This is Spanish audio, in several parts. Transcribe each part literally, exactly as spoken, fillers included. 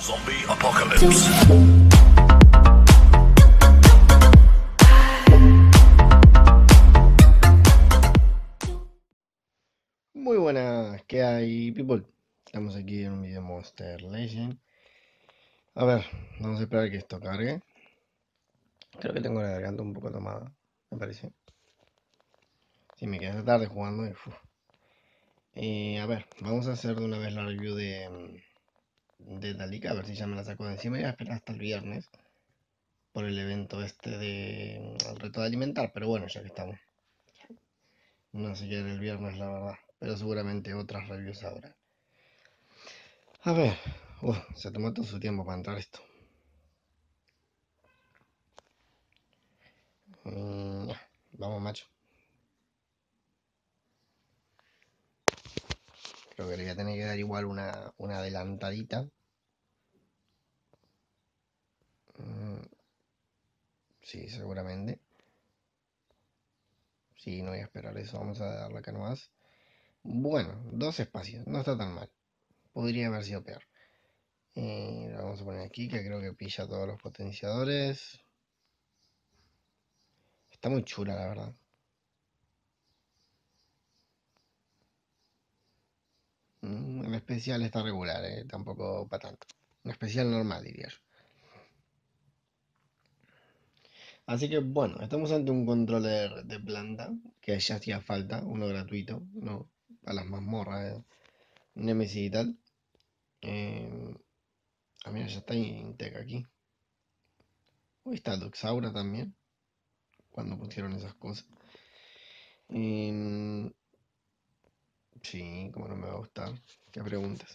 Zombie Apocalypse. Muy buenas, ¿qué hay, people? Estamos aquí en un video Monster Legend. A ver, vamos a esperar que esto cargue. Creo que tengo la garganta un poco tomada, me parece. Si me quedé tarde jugando. Y, uf. Eh, a ver, vamos a hacer de una vez la review de, de Dalika, a ver si ya me la saco de encima. Y voy a esperar hasta el viernes por el evento este de el reto de alimentar, pero bueno, ya que estamos. No sé qué era el viernes, la verdad, pero seguramente otras reviews habrá. A ver, uf, se tomó todo su tiempo para entrar esto. Mm, ya, vamos, macho. Creo que le voy a tener que dar igual una, una adelantadita. Mm, sí, seguramente. Sí, no voy a esperar eso. Vamos a darle acá nomás. Bueno, dos espacios. No está tan mal. Podría haber sido peor. Eh, lo vamos a poner aquí, que creo que pilla todos los potenciadores. Está muy chula, la verdad. Mm, el especial está regular, eh, tampoco para tanto. Un especial normal, diría yo. Así que bueno, estamos ante un controller de planta que ya hacía falta, uno gratuito, ¿no? Para las mazmorras, eh, Nemesis y tal. Eh, ah, mira, ya está Intec aquí. Hoy está Doxaura también, cuando pusieron esas cosas. Eh, sí, como no me va a gustar. ¿Qué preguntas?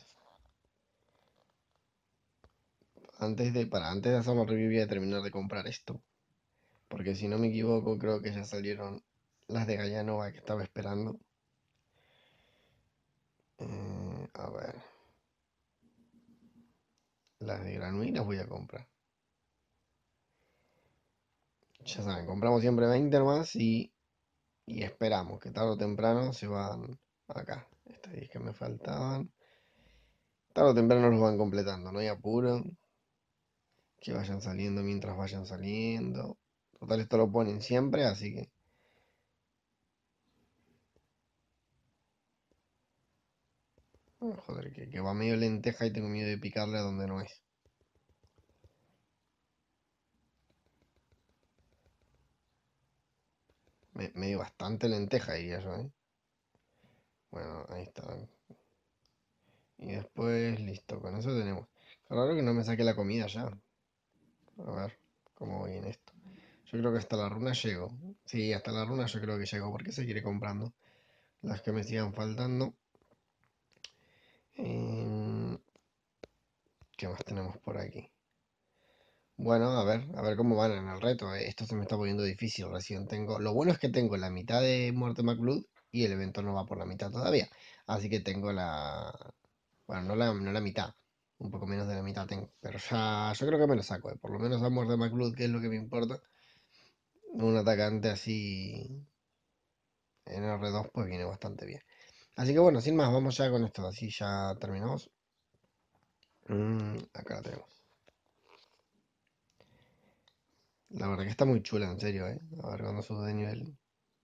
Antes de, para, antes de hacer la review voy a terminar de comprar esto. Porque si no me equivoco, creo que ya salieron las de Gallanova que estaba esperando. Eh, a ver. Las de Granui las voy a comprar. Ya saben, compramos siempre veinte nomás y, y esperamos que tarde o temprano se van acá. Estas diez que me faltaban. Tarde o temprano los van completando, no hay apuro. Que vayan saliendo mientras vayan saliendo. Total, esto lo ponen siempre, así que... oh, joder, que, que va medio lenteja y tengo miedo de picarle a donde no es. Me, medio bastante lenteja, diría yo, ¿eh? Bueno, ahí está. Y después, listo, con eso tenemos. Claro que no me saque la comida ya. A ver, cómo voy en esto. Yo creo que hasta la runa llego. Sí, hasta la runa yo creo que llego, porque seguiré comprando las que me sigan faltando. Em, ¿Qué más tenemos por aquí? Bueno, a ver, a ver cómo van en el reto. eh. Esto se me está poniendo difícil. Recién tengo. Lo bueno es que tengo la mitad de Muerte McBlood y el evento no va por la mitad todavía. Así que tengo la. Bueno, no la, no la mitad. Un poco menos de la mitad tengo. Pero ya. Yo creo que me lo saco. eh. Por lo menos a Muerte McBlood, que es lo que me importa. Un atacante así en R dos pues viene bastante bien. Así que bueno, sin más, vamos ya con esto. Así ya terminamos. Mm, acá la tenemos. La verdad que está muy chula, en serio, ¿eh? A ver cuando sube de nivel.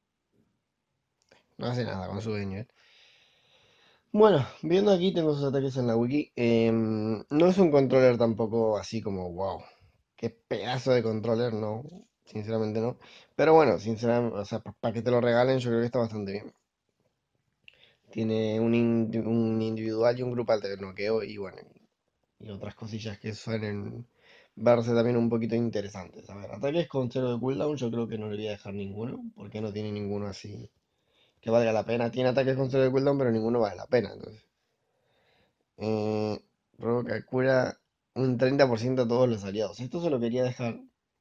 No hace nada cuando sube de nivel. Bueno, viendo aquí tengo sus ataques en la wiki. Em, no es un controller tampoco así como, wow, qué pedazo de controller, no. Sinceramente no. Pero bueno, sinceramente, o sea, para que te lo regalen yo creo que está bastante bien. Tiene un, indi- un individual y un grupal de noqueo y bueno, y otras cosillas que suelen verse también un poquito interesantes. A ver, ataques con cero de cooldown yo creo que no le voy a dejar ninguno, porque no tiene ninguno así que valga la pena. Tiene ataques con cero de cooldown, pero ninguno vale la pena, entonces. Eh, provoca cura un treinta por ciento a todos los aliados. Esto se lo quería dejar,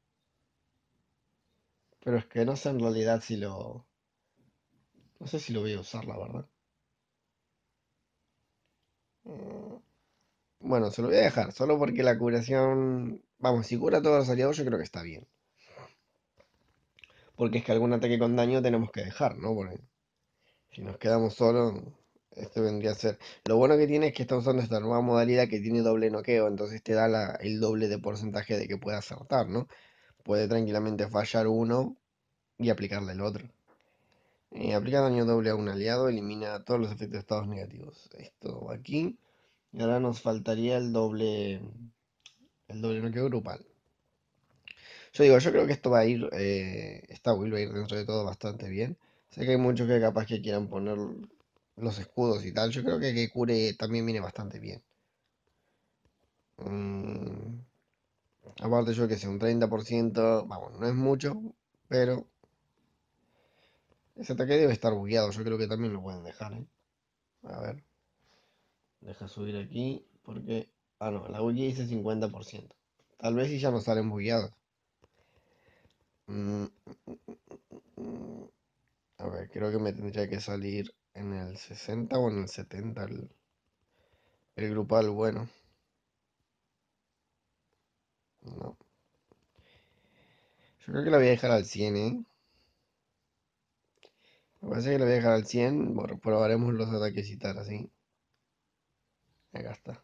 pero es que no sé en realidad si lo... No sé si lo voy a usar, la verdad. Eh, bueno, se lo voy a dejar, solo porque la curación... Vamos, si cura a todos los aliados yo creo que está bien. Porque es que algún ataque con daño tenemos que dejar, ¿no? Porque si nos quedamos solos, Este vendría a ser. Lo bueno que tiene es que está usando esta nueva modalidad que tiene doble noqueo, entonces te da la- el doble de porcentaje de que puede acertar, ¿no? Puede tranquilamente fallar uno y aplicarle el otro. Eh, aplica daño doble a un aliado, elimina todos los efectos de estados negativos. Esto va aquí. Y ahora nos faltaría el doble, el doble noqueo grupal. Yo digo, yo creo que esto va a ir, eh, esta build va a ir dentro de todo bastante bien. Sé que hay muchos que capaz que quieran poner los escudos y tal. Yo creo que que cure también viene bastante bien. Mm, aparte yo que sé, un treinta por ciento, vamos, no es mucho, pero ese ataque debe estar bugueado. Yo creo que también lo pueden dejar, ¿eh? A ver, deja subir aquí, porque... Ah, no, la wiki dice cincuenta por ciento. Tal vez si ya no salen bugueados. Mm, mm, a ver, creo que me tendría que salir en el sesenta o en el setenta el, el grupal, bueno. No. Yo creo que la voy a dejar al cien, ¿eh? Me parece que la voy a dejar al cien. Bueno, probaremos los ataques y tal, así. Acá está.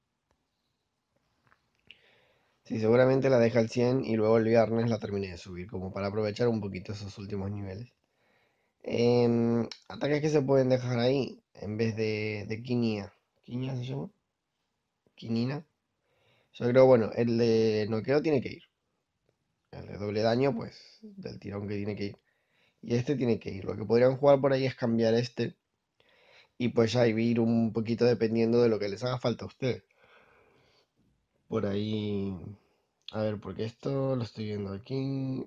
Sí, seguramente la deja al cien y luego el viernes la termine de subir, como para aprovechar un poquito esos últimos niveles. Em, ataques que se pueden dejar ahí en vez de, de Kinia. ¿Kinia se llama? ¿Quinina? Yo creo, bueno, el de noqueo tiene que ir. El de doble daño, pues, del tirón que tiene que ir. Y este tiene que ir. Lo que podrían jugar por ahí es cambiar este. Y pues ya ir un poquito dependiendo de lo que les haga falta a ustedes. Por ahí. A ver, porque esto lo estoy viendo aquí.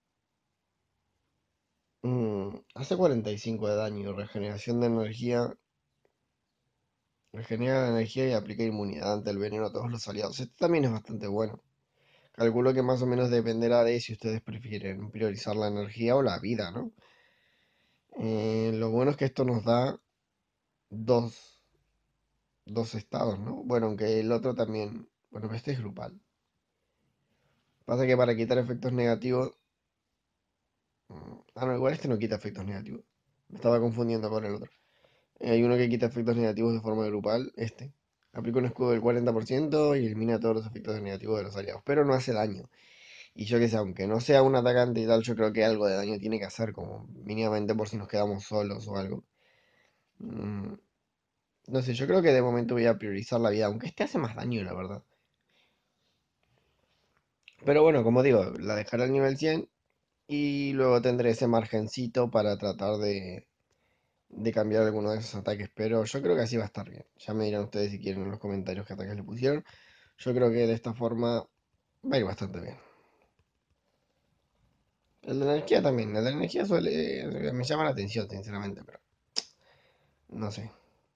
Mm, hace cuarenta y cinco de daño. Regeneración de energía. Regenera la energía y aplica inmunidad ante el veneno a todos los aliados. Este también es bastante bueno. Calculo que más o menos dependerá de si ustedes prefieren priorizar la energía o la vida, ¿no? Eh, lo bueno es que esto nos da dos, dos estados, ¿no? Bueno, aunque el otro también. Bueno, pero este es grupal. Pasa que para quitar efectos negativos. mm, Ah, no, igual este no quita efectos negativos. Me estaba confundiendo con el otro. Eh, Hay uno que quita efectos negativos de forma grupal, este. Aplica un escudo del cuarenta por ciento y elimina todos los efectos negativos de los aliados, pero no hace daño. Y yo que sé, aunque no sea un atacante y tal, yo creo que algo de daño tiene que hacer, como mínimamente por si nos quedamos solos o algo. Mm, no sé, yo creo que de momento voy a priorizar la vida, aunque este hace más daño, la verdad. Pero bueno, como digo, la dejaré al nivel cien y luego tendré ese margencito para tratar de, de cambiar alguno de esos ataques. Pero yo creo que así va a estar bien. Ya me dirán ustedes si quieren en los comentarios qué ataques le pusieron. Yo creo que de esta forma va a ir bastante bien. El de energía también. El de energía suele... me llama la atención, sinceramente, pero no sé.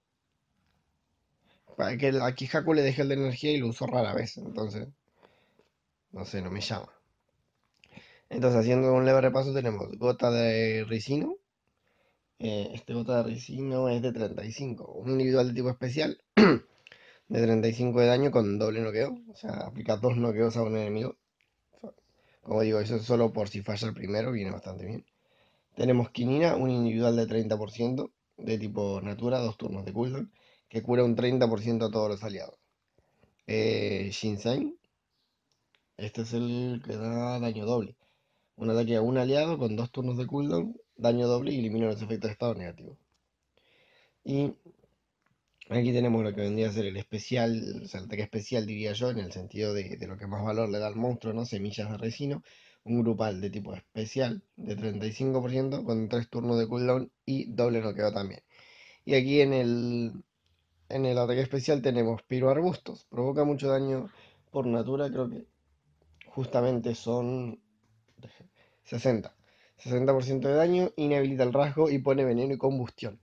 Para que a Kihaku le dejé el de energía y lo uso rara vez. Entonces, no sé, no me llama. Entonces, haciendo un leve repaso, tenemos gota de ricino. Eh, este gota de ricino es de treinta y cinco. Un individual de tipo especial de treinta y cinco de daño con doble noqueo. O sea, aplica dos noqueos a un enemigo. Como digo, eso es solo por si falla el primero, viene bastante bien. Tenemos quinina, un individual de treinta por ciento de tipo natura, dos turnos de cooldown, que cura un treinta por ciento a todos los aliados. Eh, Shinseng, este es el que da daño doble. Un ataque a un aliado con dos turnos de cooldown, daño doble y elimina los efectos de estado negativo. Y aquí tenemos lo que vendría a ser el especial, o sea, el ataque especial diría yo, en el sentido de, de lo que más valor le da al monstruo, ¿no? Semillas de resino. Un grupal de tipo especial de treinta y cinco por ciento con tres turnos de cooldown y doble noqueo también. Y aquí en el, en el ataque especial tenemos piroarbustos. Provoca mucho daño por natura, creo que justamente son sesenta. sesenta por ciento de daño, inhabilita el rasgo y pone veneno y combustión.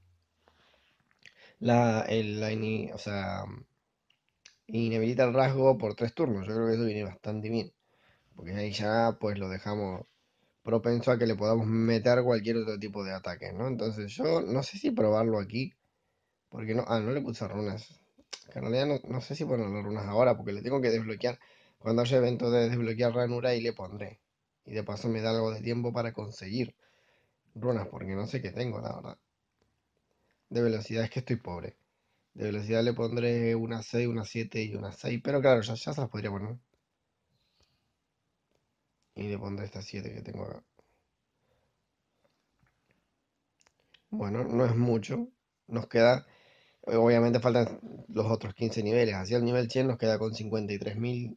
La, el, la ini- o sea, inhabilita el rasgo por tres turnos. Yo creo que eso viene bastante bien. Porque ahí ya pues lo dejamos propenso a que le podamos meter cualquier otro tipo de ataque, ¿no? Entonces yo no sé si probarlo aquí. Porque no, ah, no le puse runas. Que en realidad no, no sé si ponerle runas ahora, porque le tengo que desbloquear. Cuando haya evento de desbloquear ranura, y le pondré. Y de paso me da algo de tiempo para conseguir runas, porque no sé qué tengo, la verdad. De velocidad es que estoy pobre. De velocidad le pondré una seis, una siete y una seis. Pero claro, ya, ya se las podría poner. Y le pondré esta siete que tengo acá. Bueno, no es mucho. Nos queda... Obviamente faltan los otros quince niveles. Hacia el nivel cien nos queda con cincuenta y tres mil.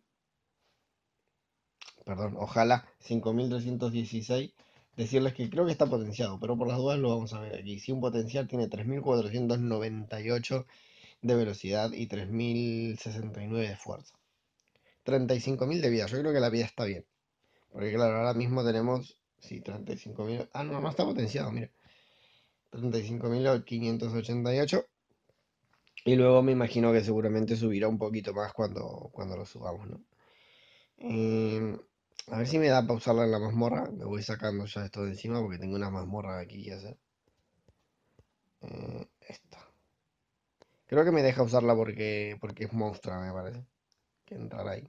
Perdón, ojalá cinco mil trescientos dieciséis. Decirles que creo que está potenciado, pero por las dudas lo vamos a ver aquí. Si un potencial tiene tres mil cuatrocientos noventa y ocho de velocidad y tres mil sesenta y nueve de fuerza. treinta y cinco mil de vida. Yo creo que la vida está bien. Porque claro, ahora mismo tenemos... Sí, treinta y cinco mil. Ah, no, no está potenciado, mira. treinta y cinco mil quinientos ochenta y ocho. Y luego me imagino que seguramente subirá un poquito más cuando, cuando lo subamos, ¿no? Eh, a ver si me da para usarla en la mazmorra. Me voy sacando ya esto de encima porque tengo una mazmorra aquí que hacer. Eh, esta. Creo que me deja usarla porque, porque es monstrua, me parece. Que entrar ahí.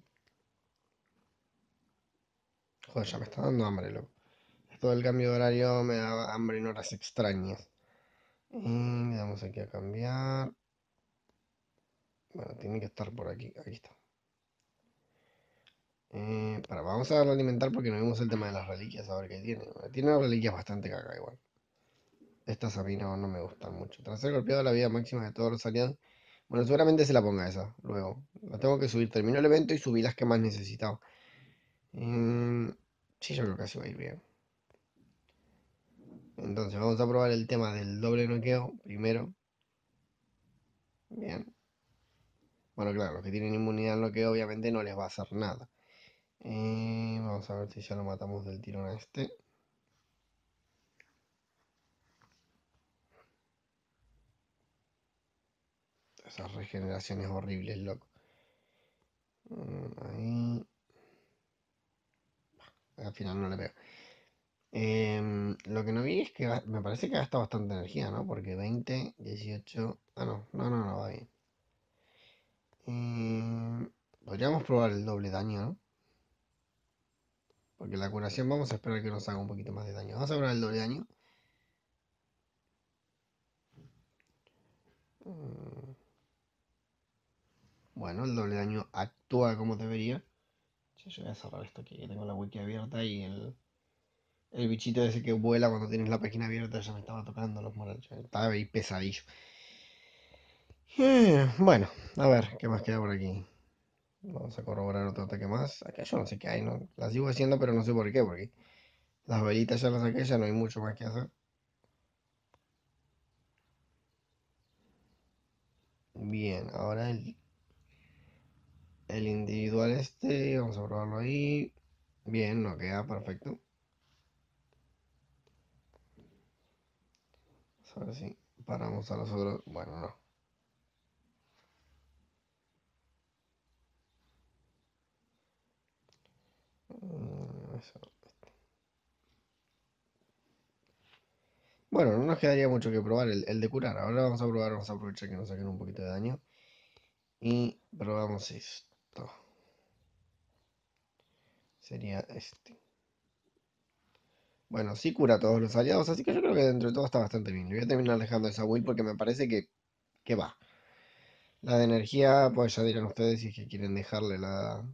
Joder, ya me está dando hambre, loco. Esto del cambio de horario me da hambre en horas extrañas. Y le damos aquí a cambiar. Bueno, tiene que estar por aquí. Aquí está. Eh, para, vamos a darle a alimentar porque no vimos el tema de las reliquias, a ver qué tiene. Tiene unas reliquias bastante caca igual. Estas a mí no, no me gustan mucho. Tras ser golpeado la vida máxima de todos los aliados. Bueno, seguramente se la ponga esa, luego. La tengo que subir. Termino el evento y subí las que más necesitaba. Mm, sí, yo creo que así va a ir bien. Entonces vamos a probar el tema del doble noqueo primero. Bien. Bueno, claro, los que tienen inmunidad al noqueo obviamente no les va a hacer nada. Eh, vamos a ver si ya lo matamos del tirón a este. Esas regeneraciones horribles, loco. Ahí. Al final no le pego. Eh, lo que no vi es que me parece que gasta bastante energía, ¿no? Porque veinte, dieciocho... Ah, no, no, no, no, va bien. Eh, podríamos probar el doble daño, ¿no? Porque la curación vamos a esperar que nos haga un poquito más de daño. Vamos a probar el doble daño. Eh, bueno, el doble daño actúa como debería. Yo voy a cerrar esto aquí, que tengo la wiki abierta y el, el bichito ese que vuela cuando tienes la página abierta ya me estaba tocando los morales. Estaba ahí pesadillo. Eh, bueno, a ver, ¿qué más queda por aquí? Vamos a corroborar otro ataque más. Acá yo no sé qué hay, ¿no? La sigo haciendo, pero no sé por qué, porque las velitas ya las saqué, ya no hay mucho más que hacer. Bien, ahora el, el individual este, vamos a probarlo ahí. Bien, no queda, perfecto. Vamos a ver si paramos a los otros. Bueno, no. Mm, eso. Bueno, no nos quedaría mucho que probar el, el de curar. Ahora vamos a probar, vamos a aprovechar que nos saquen un poquito de daño. Y probamos esto. Sería este. Bueno, sí cura a todos los aliados, así que yo creo que dentro de todo está bastante bien. Le voy a terminar dejando esa build porque me parece que, que va. La de energía, pues ya dirán ustedes si es que quieren dejarle la...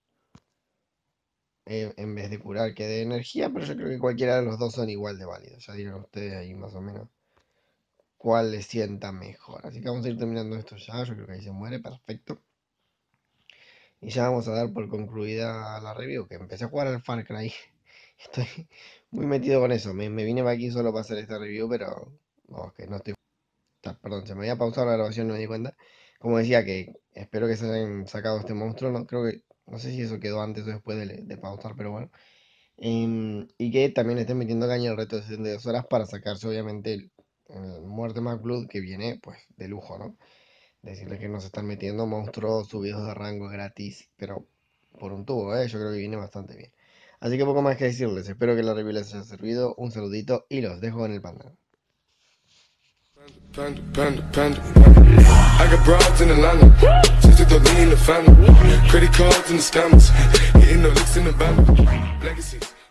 eh, en vez de curar que de energía, pero yo creo que cualquiera de los dos son igual de válidos. Ya dirán ustedes ahí más o menos cuál les sienta mejor. Así que vamos a ir terminando esto ya, yo creo que ahí se muere, perfecto. Y ya vamos a dar por concluida la review, que empecé a jugar al Far Cry. Estoy muy metido con eso. Me, me vine para aquí solo para hacer esta review, pero vamos, que no estoy... Perdón, se me había pausado la grabación, no me di cuenta. Como decía, que espero que se hayan sacado este monstruo. No creo que... No sé si eso quedó antes o después de, de pausar, pero bueno. Em, y que también estén metiendo caña el reto de setenta y dos horas para sacarse, obviamente, el, el Muerte Más Blood, que viene, pues, de lujo, ¿no? Decirles que nos están metiendo monstruos subidos de rango gratis, pero por un tubo, ¿eh? Yo creo que viene bastante bien. Así que poco más que decirles. Espero que la review les haya servido. Un saludito y los dejo en el panel. Panda, panda, panda. I got broads in Atlanta, just to lean the family. Credit cards and the scammers, hitting the licks in the band. Legacies.